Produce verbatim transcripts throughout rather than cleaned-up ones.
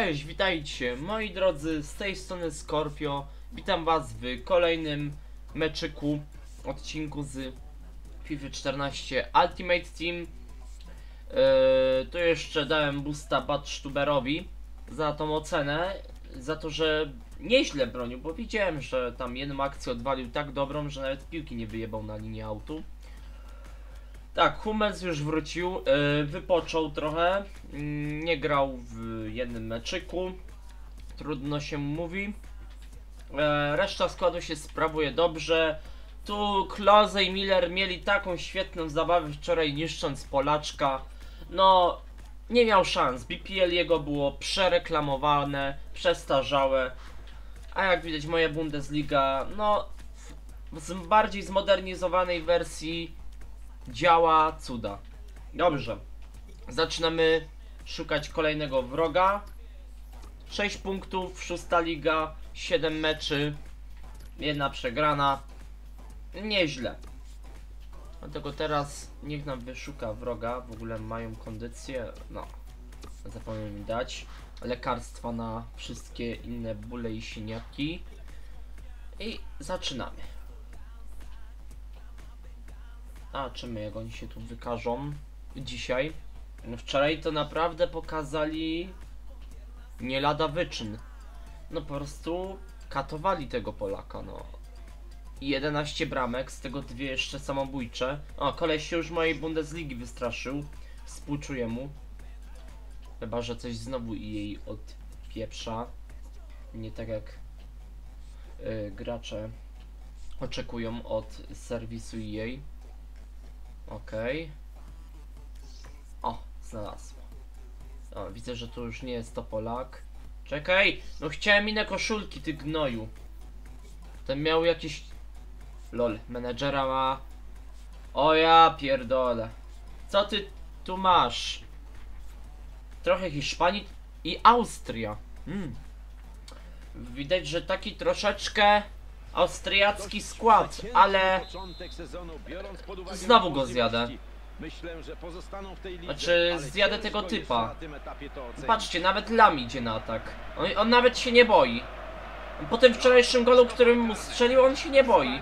Cześć, witajcie moi drodzy, z tej strony Scorpio. Witam was w kolejnym meczyku, odcinku z FIFA czternaście Ultimate Team. Yy, tu jeszcze dałem boosta Badstuberowi za tą ocenę, za to, że nieźle bronił, bo widziałem, że tam jedną akcję odwalił tak dobrą, że nawet piłki nie wyjebał na linię autu. Tak, Hummels już wrócił, yy, wypoczął trochę, yy, nie grał w jednym meczyku, trudno się mówi. Yy, reszta składu się sprawuje dobrze. Tu Klose i Miller mieli taką świetną zabawę wczoraj, niszcząc Polaczka. No, nie miał szans, B P L jego było przereklamowane, przestarzałe. A jak widać moja Bundesliga, no, w bardziej zmodernizowanej wersji działa cuda. Dobrze, zaczynamy szukać kolejnego wroga. sześć punktów, szósta liga, siedem meczy, jedna przegrana. Nieźle. Dlatego teraz niech nam wyszuka wroga. W ogóle mają kondycję. No, zapomniałem mi dać lekarstwa na wszystkie inne bóle i siniaki. I zaczynamy. A czym jak oni się tu wykażą dzisiaj? No wczoraj to naprawdę pokazali nie lada wyczyn. No po prostu katowali tego Polaka, no. jedenaście bramek, z tego dwie jeszcze samobójcze. O, koleś się już mojej Bundesligi wystraszył. Współczuję mu. Chyba że coś znowu jej odpieprza. Nie tak jak yy, gracze oczekują od serwisu E A. Okej. Okay. O, znalazło. O, widzę, że to już nie jest to Polak. Czekaj! No chciałem inne koszulki, ty gnoju. Ten miał jakieś... Lol, menedżera ma... O ja pierdolę. Co ty tu masz? Trochę Hiszpanii i Austria. Hmm. Widać, że taki troszeczkę austriacki skład, ale znowu go zjadę. Znaczy zjadę tego typa. Patrzcie, nawet Lam idzie na atak. On, on nawet się nie boi. Po tym wczorajszym golu, którym mu strzelił, on się nie boi.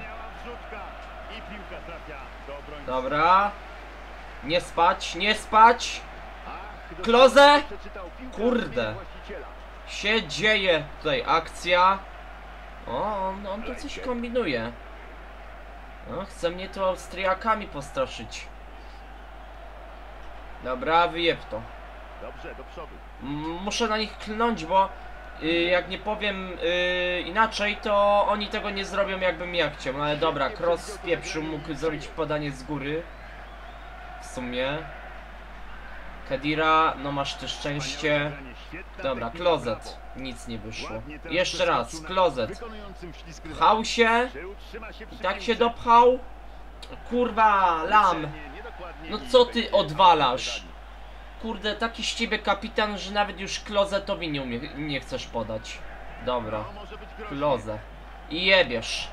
Dobra. Nie spać, nie spać. Klose! Kurde. Się dzieje tutaj akcja. O, on, on tu coś kombinuje. No, chce mnie tu Austriakami postraszyć. Dobra, wyjeb to. Dobrze, do przodu. Muszę na nich klnąć, bo yy, jak nie powiem yy, inaczej, to oni tego nie zrobią, jakbym ja chciał. No ale dobra, Cross z pieprzu mógł zrobić podanie z góry. W sumie. Kedira, no masz ty szczęście. Dobra, Klozet. Nic nie wyszło. Jeszcze raz, Klozet. Pchał się. I tak się dopchał. Kurwa, Lam. No co ty odwalasz? Kurde, taki z ciebie kapitan, że nawet już Klozetowi nie, umie, nie chcesz podać. Dobra, Klose. I jebiesz.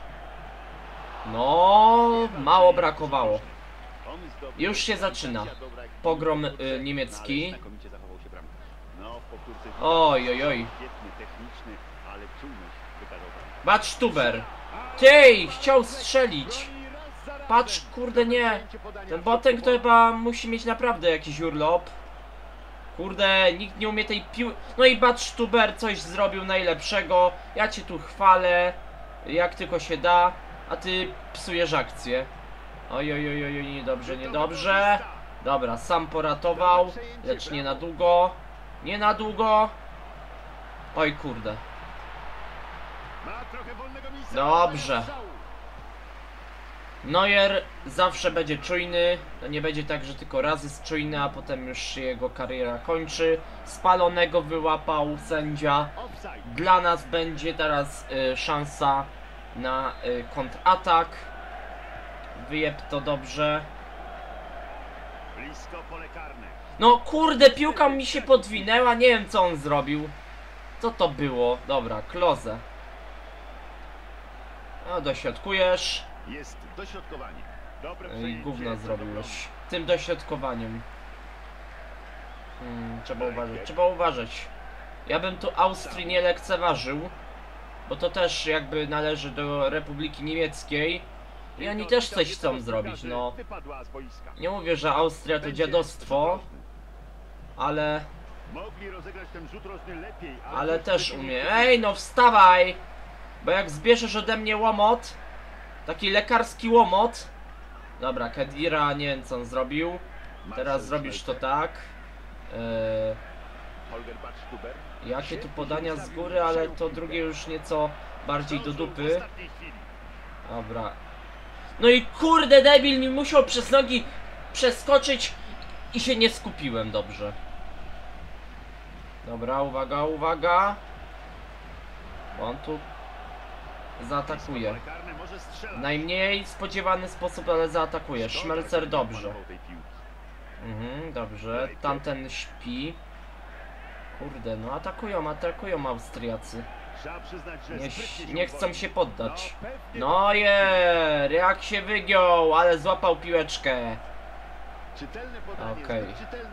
No, mało brakowało. Już się zaczyna. Pogrom y, niemiecki. Oj, oj, oj. Badstuber. Tej, chciał strzelić. Patrz, kurde, nie. Ten Boateng to chyba musi mieć naprawdę jakiś urlop. Kurde, nikt nie umie tej piły. No i Badstuber coś zrobił najlepszego. Ja cię tu chwalę, jak tylko się da. A ty psujesz akcję. Oj, oj, oj, oj, niedobrze, niedobrze. Dobra, sam poratował, lecz nie na długo. Nie na długo. Oj, kurde. Dobrze. Neuer zawsze będzie czujny. To nie będzie tak, że tylko raz jest czujny, a potem już się jego kariera kończy. Spalonego wyłapał sędzia. Dla nas będzie teraz y, szansa na y, kontratak. Wyjeb to dobrze. No kurde, piłka mi się podwinęła, nie wiem co on zrobił. Co to było? Dobra, Klose. No, dośrodkujesz. Jest dośrodkowanie. Dobre I gówno zrobiłeś. Tym dośrodkowaniem. Hmm, trzeba uważać, trzeba uważać. Ja bym tu Austrii nie lekceważył, bo to też jakby należy do Republiki Niemieckiej i oni też coś chcą zrobić, no. Nie mówię, że Austria to dziadostwo, ale... Mogli rozegrać ten rzut rożny lepiej, Ale też umie. Ej, no wstawaj! Bo jak zbierzesz ode mnie łomot, taki lekarski łomot. Dobra, Kedira, nie wiem co on zrobił. Teraz zrobisz to tak. Eee, Holger Badstuber. jakie tu podania z góry, ale to drugie już nieco bardziej do dupy. Dobra. No i kurde, debil mi musiał przez nogi przeskoczyć i się nie skupiłem dobrze. Dobra, uwaga, uwaga. On tu zaatakuje. W najmniej spodziewany sposób, ale zaatakuje. Szmelcer dobrze. Mhm, dobrze. Tamten śpi. Kurde, no atakują, atakują Austriacy. Nie, nie chcą się poddać. No je, jak się wygiął, ale złapał piłeczkę. Okej.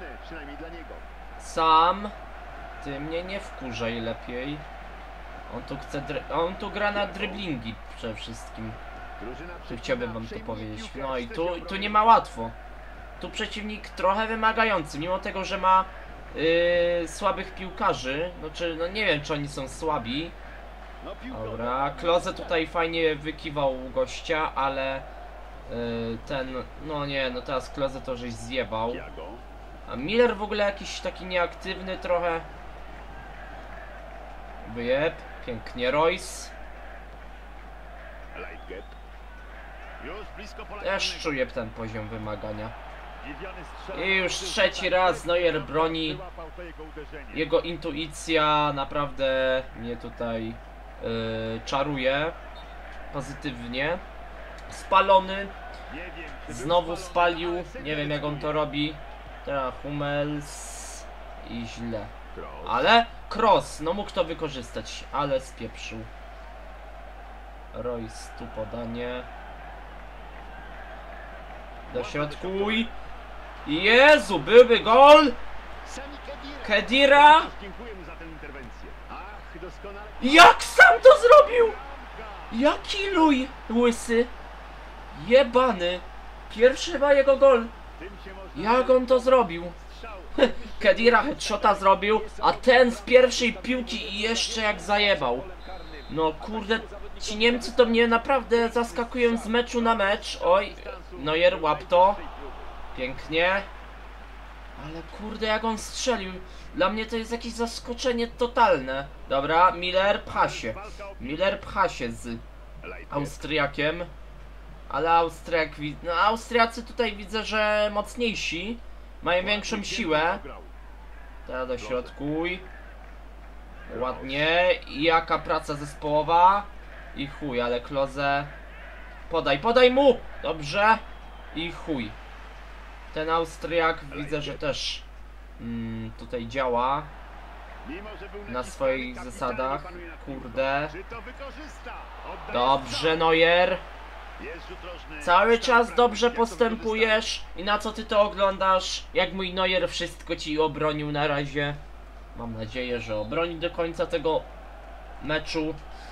Sam. Ty mnie nie wkurzaj lepiej. On tu chce on tu gra na driblingi przede wszystkim. Tu chciałbym wam to powiedzieć. No i tu, tu nie ma łatwo. Tu przeciwnik trochę wymagający, mimo tego, że ma yy, słabych piłkarzy. Znaczy, no nie wiem, czy oni są słabi. Dobra, Klose tutaj fajnie wykiwał gościa, ale yy, ten, no nie, no teraz Klose to żeś zjebał. A Miller w ogóle jakiś taki nieaktywny trochę. Wyjeb, pięknie, Royce. Też czuję ten poziom wymagania. I już trzeci raz Neuer broni. Jego intuicja naprawdę mnie tutaj yy, czaruje pozytywnie. Spalony. Znowu spalił. Nie wiem jak on to robi. Teraz Hummels. I źle. Ale Kroos, no mógł to wykorzystać, ale spieprzył. Royce tu podanie. Dośrodkuj. Jezu, byłby gol! Kedira! Jak sam to zrobił? Jaki luj łysy! Jebany! Pierwszy chyba jego gol. Jak on to zrobił? Kedira headshota zrobił, a ten z pierwszej piłki i jeszcze jak zajebał. No kurde, ci Niemcy to mnie naprawdę zaskakują z meczu na mecz. Oj, Neuer łap to. Pięknie. Ale kurde jak on strzelił. Dla mnie to jest jakieś zaskoczenie totalne. Dobra, Miller pcha się. Miller pcha się z Austriakiem. Ale Austriak, no Austriacy tutaj widzę, że mocniejsi. Mają większą siłę. Teraz dośrodkuj. Ładnie. I jaka praca zespołowa. I chuj, ale Klose. Podaj, podaj mu! Dobrze. I chuj. Ten Austriak widzę, że też mm, tutaj działa. Na swoich zasadach. Kurde. Dobrze, Neuer. Cały czas dobrze postępujesz. I na co ty to oglądasz? Jak mój Neuer wszystko ci obronił na razie. Mam nadzieję, że obroni do końca tego meczu.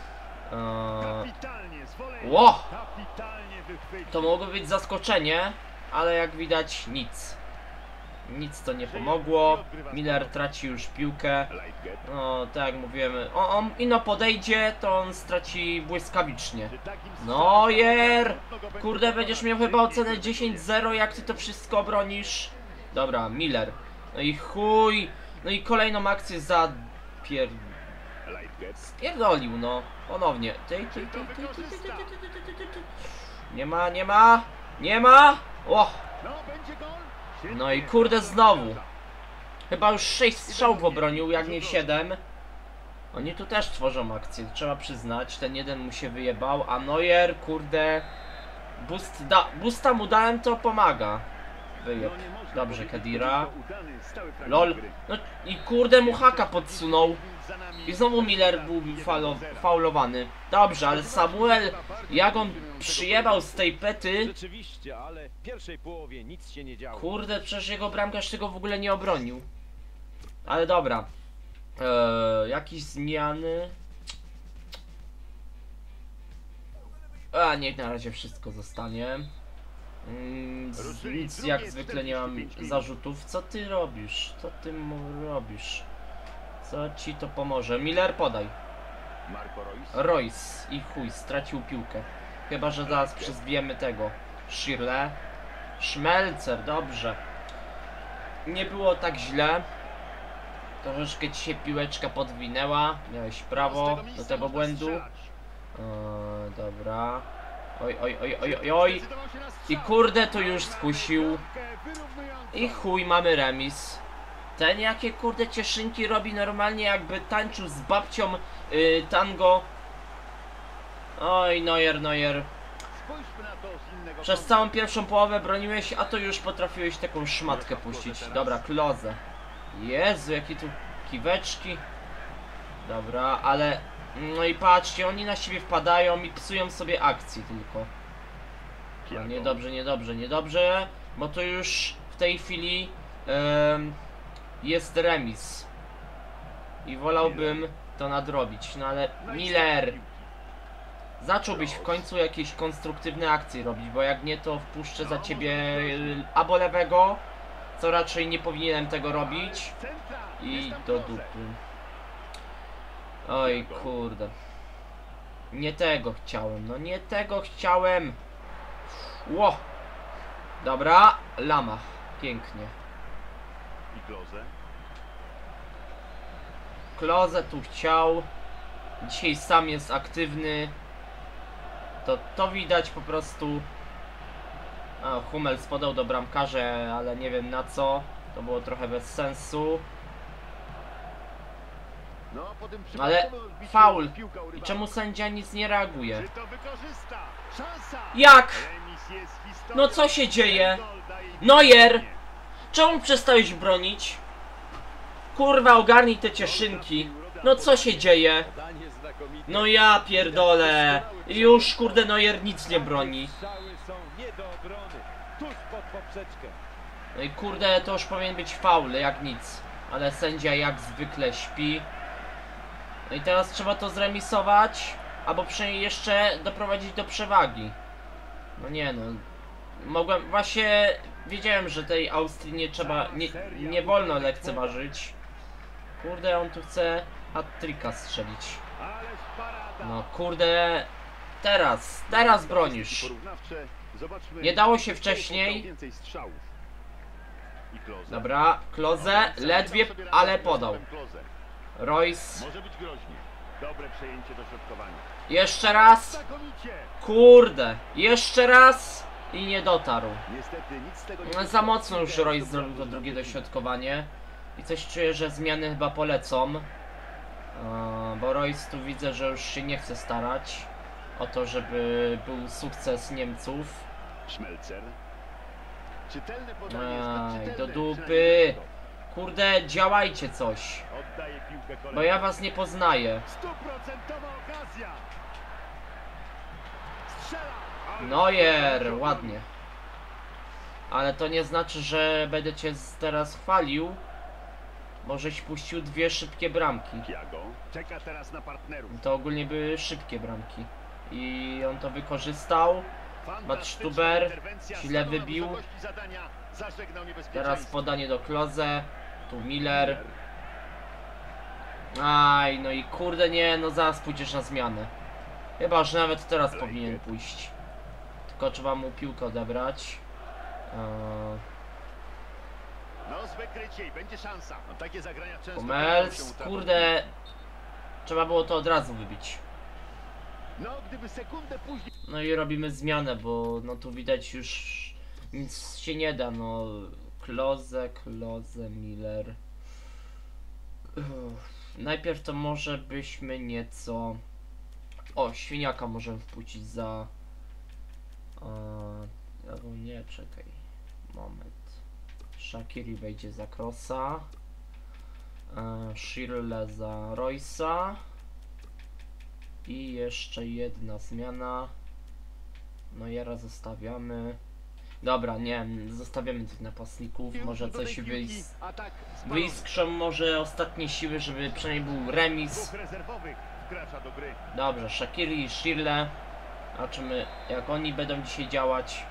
Eee... Ło! To mogło być zaskoczenie, ale jak widać nic. Nic to nie pomogło. Miller traci już piłkę. No, tak jak mówiłem, on, on ino podejdzie, to on straci błyskawicznie. Neuer! Kurde, będziesz miał chyba ocenę dziesięć zero, jak ty to wszystko obronisz. Dobra, Miller. No i chuj. No i kolejną akcję za... Pier... Spierdolił, no. Ponownie. Nie ma, nie ma. Nie ma. O! No i kurde znowu. Chyba już sześć strzałów obronił, jak nie siedem. Oni tu też tworzą akcję, trzeba przyznać. Ten jeden mu się wyjebał, a Neuer, kurde... Boost da, boosta mu dałem, to pomaga. Wyjeb. Dobrze, Kedira. Lol. No i kurde mu haka podsunął. I znowu Miller był faulo, faulowany. Dobrze, ale Samuel, jak on przyjebał z tej pety. Rzeczywiście, ale w pierwszej połowie nic się nie działo. Kurde, przecież jego bramkarz tego w ogóle nie obronił. Ale dobra. Eee, jakieś zmiany? A niech na razie wszystko zostanie. Mm, z, nic jak zwykle nie mam zarzutów. Co ty robisz? Co ty mu robisz? Co ci to pomoże? Miller, podaj. Marco Reus. Royce i chuj, stracił piłkę. Chyba że zaraz przyzwiemy tego Schirle. Schmelzer, dobrze. Nie było tak źle. Troszeczkę ci się piłeczka podwinęła. Miałeś prawo do tego błędu. Eee, dobra. Oj, oj, oj, oj, oj, oj. I kurde to już skusił. I chuj, mamy remis. Ten jakie kurde cieszynki robi normalnie, jakby tańczył z babcią yy, tango. Oj, Neuer, Neuer. Przez całą pierwszą połowę broniłeś, a to już potrafiłeś taką szmatkę puścić. Dobra, Klose. Jezu, jakie tu kiweczki. Dobra, ale... No i patrzcie, oni na siebie wpadają i psują sobie akcję tylko. No, niedobrze, niedobrze, niedobrze. Bo to już w tej chwili um, jest remis. I wolałbym to nadrobić. No ale Miller, zacząłbyś w końcu jakieś konstruktywne akcje robić, bo jak nie, to wpuszczę za ciebie albo lewego, co raczej nie powinienem tego robić. I do dupy. Oj kurde. Nie tego chciałem, no nie tego chciałem. Ło. Dobra, Lama. Pięknie. I Klose. Klose tu chciał. Dzisiaj sam jest aktywny. To to widać po prostu. A, Hummels podał do bramkarza, ale nie wiem na co. To było trochę bez sensu. No, po tym Ale przypadkowym odbiciu faul. piłka u I rywala. czemu sędzia nic nie reaguje? Czy to wykorzysta? Szansa! Jak? Remis jest historią. No co się dzieje? Gol daje Neuer! widzenie. Czemu przestałeś bronić? Kurwa, ogarnij te cieszynki. No co się dzieje? Podanie znakomite. No ja pierdolę. Już kurde Neuer nic nie broni. Strzały są nie do obrony. Tuż pod poprzeczkę. No i kurde, to już powinien być faul, jak nic. Ale sędzia jak zwykle śpi. No i teraz trzeba to zremisować, albo przynajmniej jeszcze doprowadzić do przewagi. No nie no. Mogłem, właśnie wiedziałem, że tej Austrii nie trzeba, nie, nie wolno lekceważyć. Kurde, on tu chce hat-tricka strzelić. Ależ parada. No kurde, teraz, teraz bronisz. Porównawcze. Zobaczmy, Nie dało się kto wcześniej. podał więcej strzałów. I Klose. Dobra, Klose ledwie, ale podał. Klose. Royce, Może być groźnie. Dobre przejęcie dośrodkowania. jeszcze raz. Znakomicie. Kurde, jeszcze raz i nie dotarł. Niestety nic z tego nie No, wyszło. za mocno już Royce zrobił to drugie dośrodkowanie. I coś czuję, że zmiany chyba polecą. Eee, bo Royce tu widzę, że już się nie chce starać o to, żeby był sukces Niemców. Schmelzer. Czytelne podanie jest Aj, czytelne, do dupy. przynajmniej na to. Kurde, działajcie coś. Oddaje piłkę Bo kolegom. ja was nie poznaję. Stuprocentowa okazja. Strzela. Ale Neuer, dobrze ładnie. Ale to nie znaczy, że będę cię z- teraz chwalił. Bo żeś puścił dwie szybkie bramki. Thiago czeka teraz na partnerów. To ogólnie były szybkie bramki. I on to wykorzystał. Fantastyczna Stuber interwencja, źle stanął na wybił. wysokości zadania, zażegnał Teraz niebezpieczeństwo. podanie do Klose. Tu Miller. Aj, no i kurde nie, no zaraz pójdziesz na zmianę. Chyba, że nawet teraz powinien pójść. Tylko trzeba mu piłkę odebrać. Eee, No z wykrycie i będzie szansa. No, takie zagrania często Hummels, kończą się utratą kurde. Trzeba było to od razu wybić. piłki. No gdyby sekundę później. No i robimy zmianę, bo no tu widać już nic się nie da, no. Klose, Klose, Miller. Uff. Najpierw to może byśmy nieco... O, świniaka możemy wpuścić za... Eee, albo nie, czekaj. Moment. Shaqiri wejdzie za Krosa. Eee, Schirle za Royce'a. I jeszcze jedna zmiana. No Jara zostawiamy. Dobra, nie, zostawiamy tych napastników, może Do tej coś piłki, wyjść. atak spalony. Wyiskrzą może ostatnie siły, żeby przynajmniej był remis. Dwóch rezerwowych wkracza do gry. Dobrze, Shaqiri i Shirley. Zobaczymy, jak oni będą dzisiaj działać.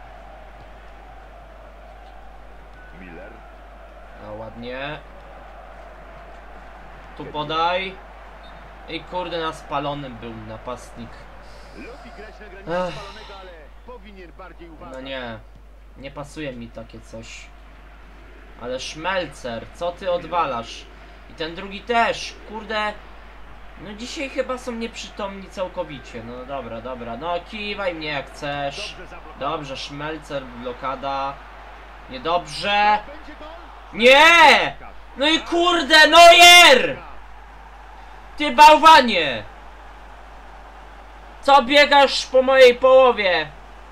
Miller. No ładnie. Tu podaj. I kurde, na spalonym był napastnik. Lubi grać na granicy Ech. spalonego, ale powinien bardziej uważać. No nie, nie pasuje mi takie coś. Ale Szmelcer, co ty odwalasz? I ten drugi też, kurde. No dzisiaj chyba są nieprzytomni całkowicie. No dobra, dobra, no kiwaj mnie jak chcesz. Dobrze zablokował. Dobrze, Szmelcer, blokada. Niedobrze. Będzie gol? Nie! No i kurde, Neuer! Ty bałwanie! Co biegasz po mojej połowie?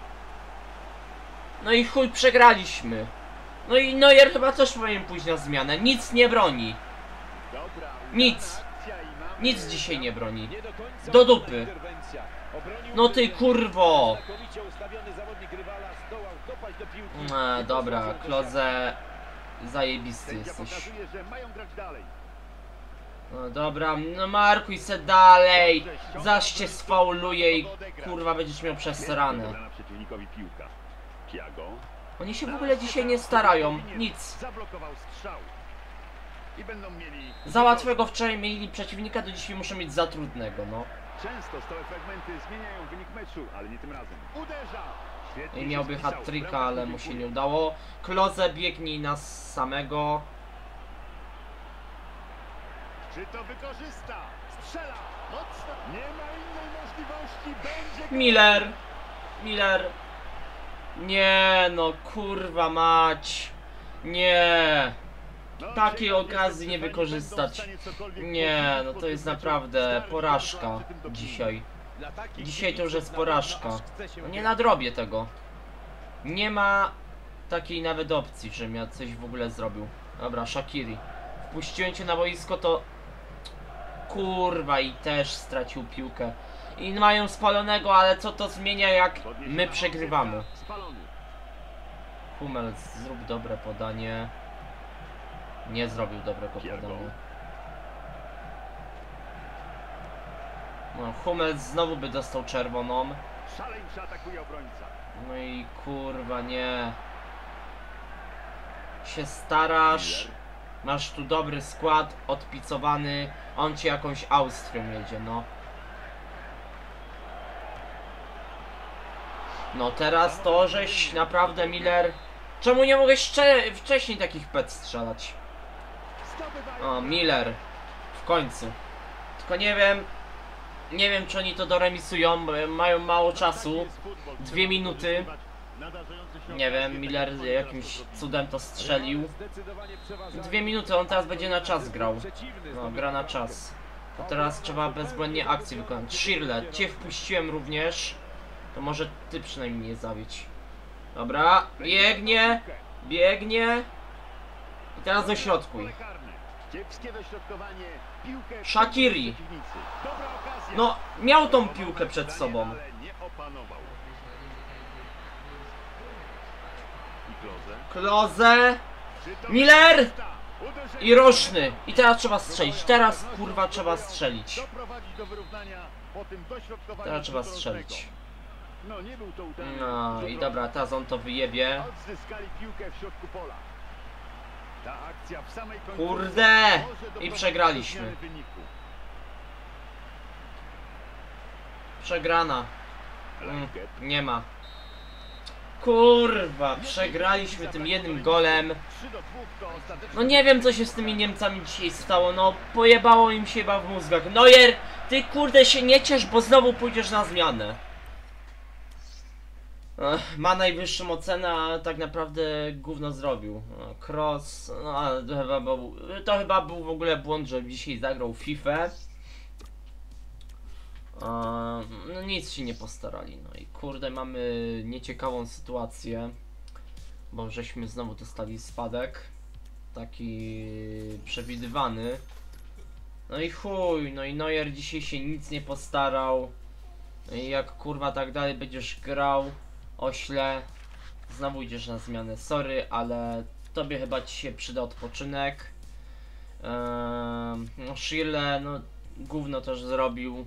No i chuj, przegraliśmy. No i Neuer chyba też powinien pójść na zmianę. Nic nie broni. Dobra, Nic. akcja i mamy- Nic dzisiaj nie broni. Nie do końca Do udana dupy. interwencja. Obronił No ty piłkę. kurwo! Znakomicie ustawiony zawodnik rywala zdołał dopaść do piłki. E, I dobra, posłał ją do Kloze. Zajebisty Sędzia jesteś. pokazuje, że mają grać dalej. No dobra, no markuj se dalej. Zaś cię sfauluje i kurwa będziesz miał przesrane. Wybrana przeciwnikowi piłka. Thiago. Oni się w ogóle dzisiaj nie starają. Nic. Zablokował strzał. I będą mieli... Za łatwego wczoraj mieli przeciwnika, do dzisiaj muszą mieć za trudnego, no. Często stałe fragmenty zmieniają wynik meczu, ale nie tym razem. Uderza! Świetnie I się miałby spisał. hat-tricka, Bramka ale mu się dziękuję. nie udało. Kloze biegnij nas samego. Czy to wykorzysta? Strzela! Mocno! Nie ma innej możliwości. Będzie gol. Miller. Miller. Nie no, kurwa mać. Nie. No, Takiej ciekaw okazji jestem, nie czy wykorzystać. będą w stanie cokolwiek Nie, poprawić no po to tym jest meczu. naprawdę Stary porażka bardzo przy tym dopingu. dzisiaj. Dla takich Dzisiaj to już jest kibiców na pewno porażka. aż chce się No nie grać. nadrobię tego. Nie ma takiej nawet opcji, żebym ja coś w ogóle zrobił. Dobra, Shaqiri. Wpuściłem cię na boisko, to... Kurwa, i też stracił piłkę. I mają spalonego, ale co to zmienia, jak Podniesiona my przegrywamy. piłka, spalony. Hummels, zrób dobre podanie. Nie zrobił dobrego Thiago. podania. No, Hummels znowu by dostał czerwoną. Szaleńczy atakuje obrońca. No i kurwa, nie. Się starasz. Miller. Masz tu dobry skład, odpicowany. On ci jakąś Austrią jedzie, no. No teraz to, żeś naprawdę, Miller. Czemu nie mogłeś wcze- wcześniej takich pet strzelać? Zdobywają. O, Miller. W końcu. Tylko nie wiem. Nie wiem, czy oni to doremisują, bo mają mało czasu. Taki jest futbol. Dwie Trzeba minuty. wykorzystywać nadarzające się Nie okazje, wiem, takie Miller błędy jakimś rozpoznawać. cudem to strzelił. Zdecydowanie przeważają. Dwie minuty, on teraz będzie na czas grał. Przeciwny No, zdobył gra na bramkę. czas. To teraz trzeba bezbłędnie akcję wykonać. Shirley, cię wpuściłem również. To może ty przynajmniej nie zawiedź. Dobra, biegnie, biegnie. I teraz dośrodkuj. Pole karne. Kiepskie dośrodkowanie. Piłkę Shaqiri. przeciwnicy. Dobra okazja. No, miał tą piłkę przed sobą. Ale nie opanował. I Klose. Kloze Czy to Miller! wykorzysta? Uderzenie. i Roczny. I teraz trzeba strzelić. Teraz kurwa trzeba strzelić. Doprowadzić do wyrównania po tym dośrodkowaniu Teraz trzeba rzutu strzelić. rożnego. No nie był to udany. No i rzut dobra, rożny. teraz on to wyjebie. Odzyskali piłkę w środku pola. Ta akcja w samej końcówce Kurde! może I doprowadzić przegraliśmy. do zmiany wyniku. Przegrana. Mm, Lankett. nie ma. Kurwa, przegraliśmy tym jednym golem. trzy do dwóch to ostateczny No nie wiem, co się z tymi Niemcami dzisiaj stało, no pojebało im się chyba w mózgach. Neuer, ty kurde się nie ciesz, bo znowu pójdziesz na zmianę. Ech, ma najwyższą ocenę, a tak naprawdę gówno zrobił. No, Cross, no ale to chyba, był, to chyba był w ogóle błąd, że dzisiaj zagrał FIFA. Eee, No nic się nie postarali, no i kurde mamy nieciekawą sytuację, bo żeśmy znowu dostali spadek, taki przewidywany. No i chuj, no i Neuer dzisiaj się nic nie postarał. No i jak kurwa tak dalej będziesz grał, ośle, znowu idziesz na zmianę, sorry, ale tobie chyba ci się przyda odpoczynek. Eee, no Shirley, no gówno też zrobił.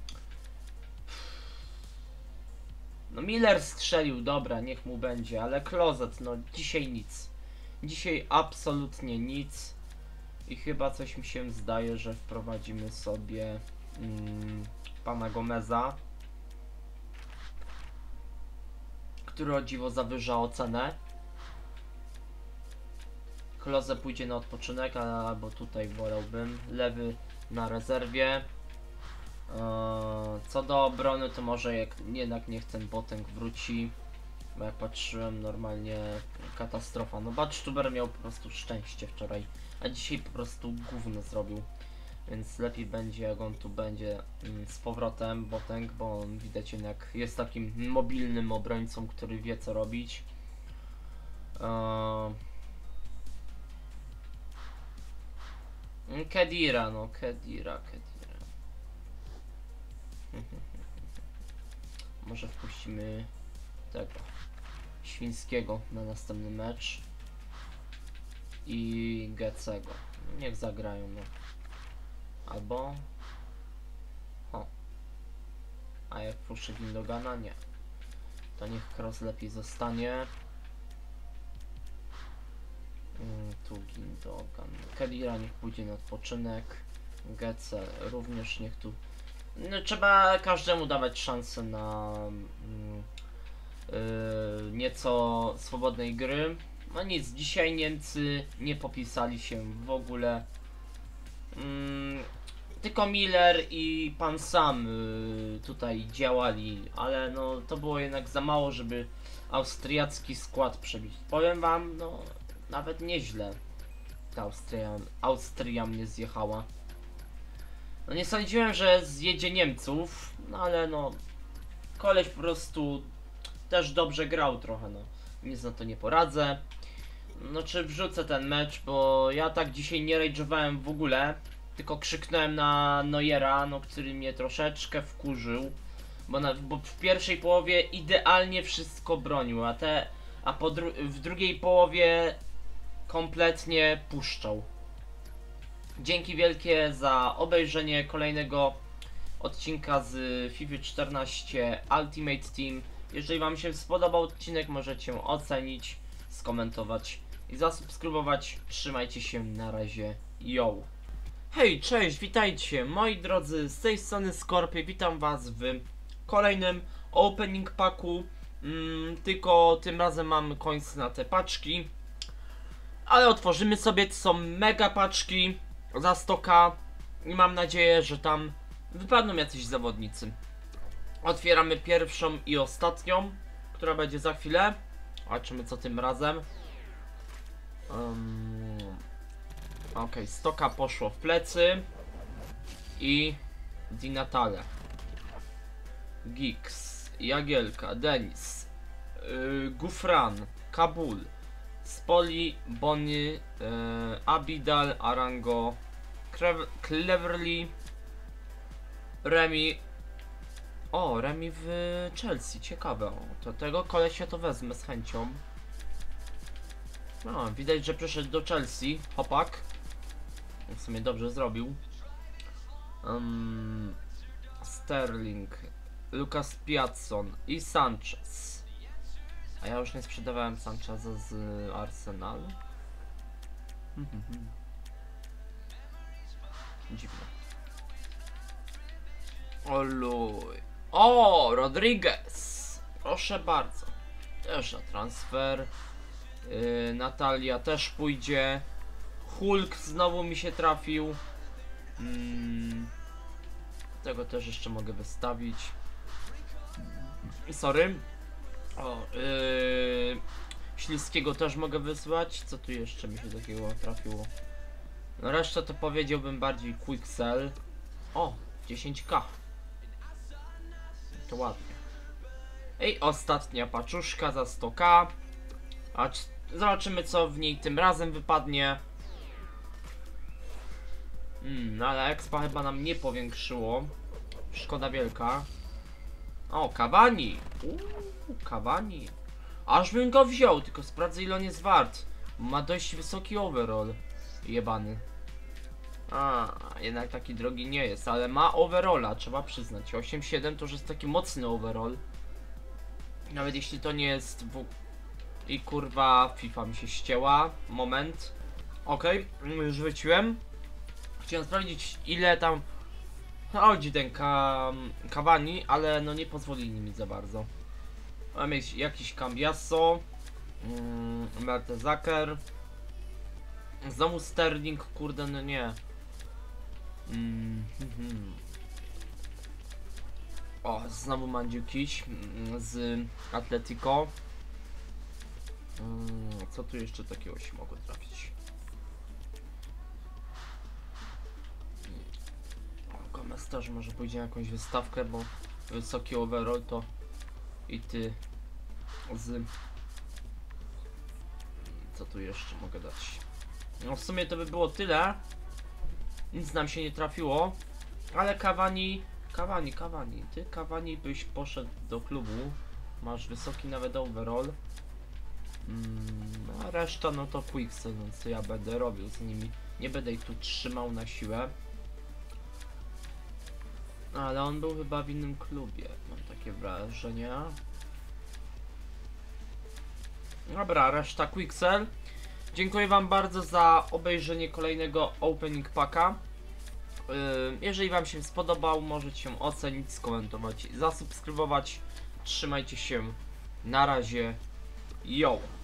No Miller strzelił, dobra, niech mu będzie, ale Klozet, no dzisiaj nic. Dzisiaj absolutnie nic. I chyba coś mi się zdaje, że wprowadzimy sobie mm, pana Gomeza, który o dziwo zawyża ocenę. Klose pójdzie na odpoczynek, albo tutaj wolałbym. Lewy na rezerwie. Eee, co do obrony, to może jak jednak niech ten Boateng wróci. Bo jak patrzyłem, normalnie katastrofa. No Badstuber miał po prostu szczęście wczoraj, a dzisiaj po prostu gówno zrobił. Więc lepiej będzie, jak on tu będzie mm, z powrotem, Boateng, bo on widać jednak jest takim mobilnym obrońcą, który wie co robić. Eee... Kedira, no Kedira, Kedira. Może wpuścimy tego Świńskiego na następny mecz i Gecego. Niech zagrają, no. Albo o. A jak puszczę Gindogana? Nie. To niech Kroos lepiej zostanie. Mm, tu Gindogan. Kedira niech pójdzie na odpoczynek. Gece również niech tu. No, trzeba każdemu dawać szansę na mm, yy, nieco swobodnej gry. No nic, dzisiaj Niemcy nie popisali się w ogóle. Mm, tylko Miller i pan Sam yy, tutaj działali, ale no to było jednak za mało, żeby austriacki skład przebić. Powiem wam, no nawet nieźle ta Austria, Austria mnie zjechała. No nie sądziłem, że zjedzie Niemców, no ale no koleś po prostu też dobrze grał trochę, no nic na to nie poradzę. No czy wrzucę ten mecz, bo ja tak dzisiaj nie rage'owałem w ogóle, tylko krzyknąłem na Neuera, no który mnie troszeczkę wkurzył, bo, na, bo w pierwszej połowie idealnie wszystko bronił, a te, a po dru w drugiej połowie kompletnie puszczał. Dzięki wielkie za obejrzenie kolejnego odcinka z FIFA czternaście Ultimate Team. Jeżeli wam się spodobał odcinek, możecie ocenić, skomentować i zasubskrybować. Trzymajcie się, na razie, yo! Hej, cześć, witajcie moi drodzy, z tej strony Scorpio, witam was w kolejnym opening packu, mm, tylko tym razem mamy końce na te paczki, ale otworzymy sobie, to są mega paczki za sto ka i mam nadzieję, że tam wypadną jacyś zawodnicy. Otwieramy pierwszą i ostatnią, która będzie za chwilę. Zobaczymy co tym razem. Um, ok, sto ka poszło w plecy. I Di Natale, Giggs, Jagielka, Denis, yy, Gufran, Kabul, Spoli, Bony, yy, Abidal, Arango, Cleverly, Remi. O, Remi w Chelsea, ciekawe. O, to tego kolesia to wezmę z chęcią. No, widać, że przyszedł do Chelsea, chłopak. W sumie dobrze zrobił. Um, Sterling, Lucas Piazon i Sanchez. A ja już nie sprzedawałem Sancheza z Arsenalu. Dziwne. O luj. O, Rodriguez. Proszę bardzo. Też na transfer. Yy, Natalia też pójdzie. Hulk znowu mi się trafił. Hmm. Tego też jeszcze mogę wystawić. Sorry. O, yy, Śliskiego też mogę wysłać. Co tu jeszcze mi się takiego trafiło? No resztę to powiedziałbym bardziej quick sell. O, dziesięć ka. To ładnie. I ostatnia paczuszka za sto ka. A zobaczymy co w niej tym razem wypadnie. Hmm, no ale expa chyba nam nie powiększyło. Szkoda wielka. O, Cavani. Uuu, Cavani. Aż bym go wziął, tylko sprawdzę ile on jest wart. Ma dość wysoki overall. Jebany. A, jednak taki drogi nie jest, ale ma overalla, trzeba przyznać. osiem siedem to już jest taki mocny overall. Nawet jeśli to nie jest w... I kurwa, FIFA mi się ścięła. Moment. Okej, okay, już wróciłem. Chciałem sprawdzić ile tam chodzi ten ka... Cavani, ale no nie pozwolili mi za bardzo. Mam jakiś Cambiasso, mm, Mertesacker, znowu Sterling, kurde no nie. Mm, hmm. O, znowu Mandzukic z Atletico. Mm, co tu jeszcze takiego się mogło trafić? O, Gomez też może pójdzie na jakąś wystawkę, bo wysoki overall to i ty z... Co tu jeszcze mogę dać? No w sumie to by było tyle. Nic nam się nie trafiło. Ale Cavani... Cavani, Cavani. Ty Cavani byś poszedł do klubu. Masz wysoki nawet overall. Mm, a reszta no to Quicksell, no co ja będę robił z nimi. Nie będę ich tu trzymał na siłę. Ale on był chyba w innym klubie. Mam takie wrażenie. Dobra, reszta Quicksell. Dziękuję wam bardzo za obejrzenie kolejnego opening packa. Yy, jeżeli wam się spodobał, możecie się ocenić, skomentować, zasubskrybować. Trzymajcie się. Na razie. Yo!